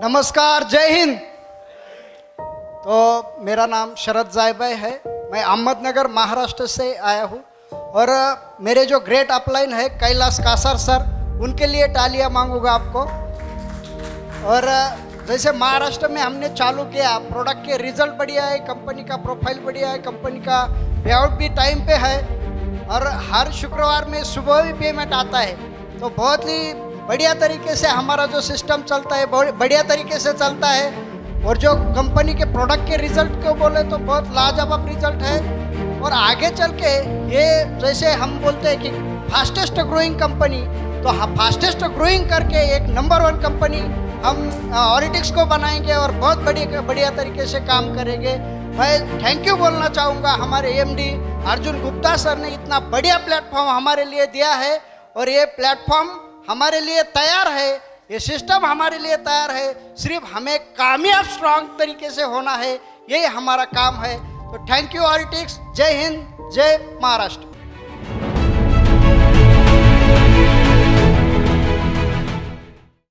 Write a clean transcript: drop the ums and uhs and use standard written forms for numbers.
नमस्कार, जय हिंद। तो मेरा नाम शरद जायभाई है, मैं अहमदनगर महाराष्ट्र से आया हूँ और मेरे जो ग्रेट अपलाइन है कैलाश कासार सर, उनके लिए तालियां मांगूंगा आपको। और जैसे महाराष्ट्र में हमने चालू किया, प्रोडक्ट के रिजल्ट बढ़िया है, कंपनी का प्रोफाइल बढ़िया है, कंपनी का पेआउट भी टाइम पे है और हर शुक्रवार में सुबह भी पेमेंट आता है। तो बहुत ही बढ़िया तरीके से हमारा जो सिस्टम चलता है, बढ़िया तरीके से चलता है। और जो कंपनी के प्रोडक्ट के रिजल्ट को बोले तो बहुत लाजवाब रिजल्ट है। और आगे चल के ये जैसे हम बोलते हैं कि फास्टेस्ट ग्रोइंग कंपनी, तो फास्टेस्ट ग्रोइंग करके एक नंबर 1 कंपनी हम ऑरिटिक्स को बनाएंगे और बहुत बढ़िया तरीके से काम करेंगे। मैं थैंक यू बोलना चाहूँगा हमारे एमडी अर्जुन गुप्ता सर ने इतना बढ़िया प्लेटफॉर्म हमारे लिए दिया है। और ये प्लेटफॉर्म हमारे लिए तैयार है, ये सिस्टम हमारे लिए तैयार है, सिर्फ हमें कामयाब स्ट्रांग तरीके से होना है, यही हमारा काम है। तो थैंक यू ऑरिटिक्स, जय हिंद, जय महाराष्ट्र।